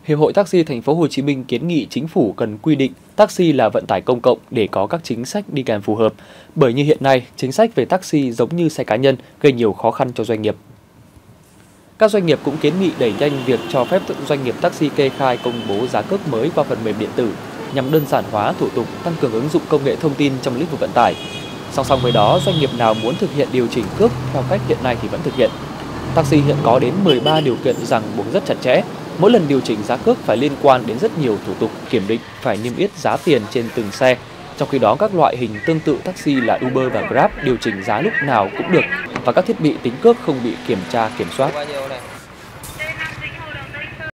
Hiệp hội Taxi Thành phố Hồ Chí Minh kiến nghị chính phủ cần quy định taxi là vận tải công cộng để có các chính sách đi kèm phù hợp. Bởi như hiện nay, chính sách về taxi giống như xe cá nhân gây nhiều khó khăn cho doanh nghiệp. Các doanh nghiệp cũng kiến nghị đẩy nhanh việc cho phép doanh nghiệp taxi kê khai công bố giá cước mới qua phần mềm điện tử nhằm đơn giản hóa thủ tục, tăng cường ứng dụng công nghệ thông tin trong lĩnh vực vận tải. Song song với đó, doanh nghiệp nào muốn thực hiện điều chỉnh cước theo cách hiện nay thì vẫn thực hiện. Taxi hiện có đến 13 điều kiện ràng buộc rất chặt chẽ. Mỗi lần điều chỉnh giá cước phải liên quan đến rất nhiều thủ tục kiểm định, phải niêm yết giá tiền trên từng xe. Trong khi đó, các loại hình tương tự taxi là Uber và Grab điều chỉnh giá lúc nào cũng được và các thiết bị tính cước không bị kiểm tra kiểm soát.